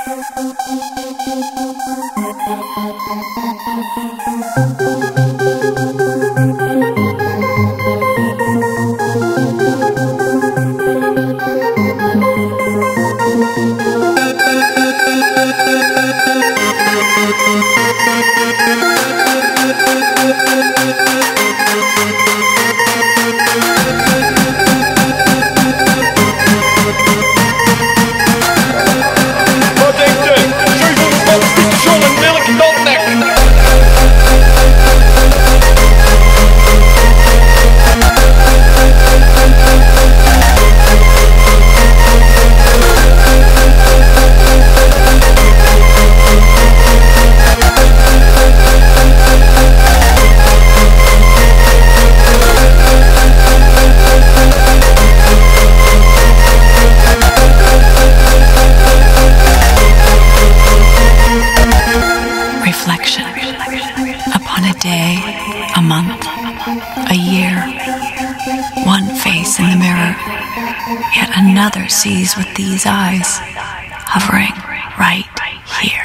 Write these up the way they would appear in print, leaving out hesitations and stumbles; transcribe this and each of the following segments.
Reflection upon a day, a month, a year. One face in the mirror, yet another sees with these eyes, hovering right here.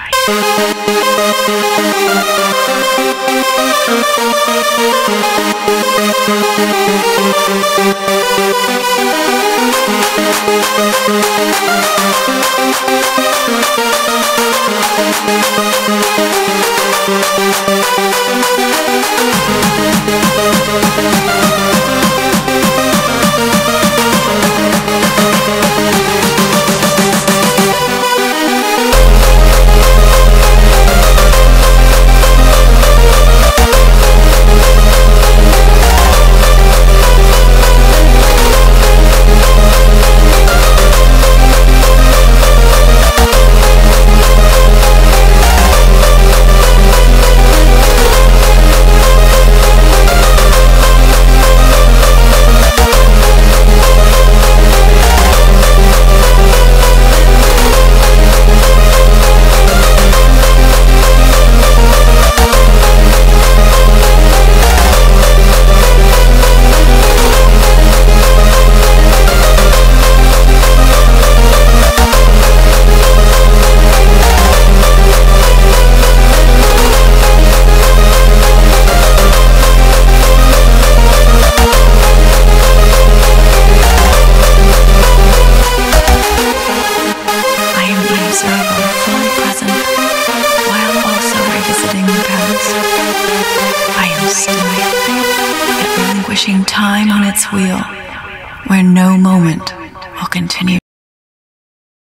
Fully present, while also revisiting the past. I am still, yet relinquishing time on its wheel, where no moment will continue.